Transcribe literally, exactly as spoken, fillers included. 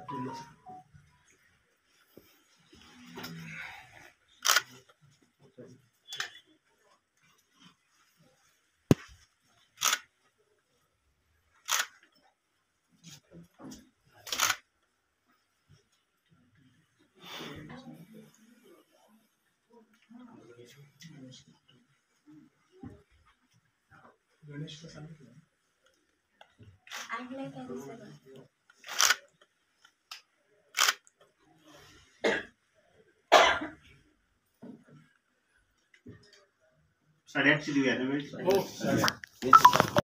गणेश का सांगितलं ऐकलंय कॅन्सर साडेआठशे देऊया ना वेळ. हो.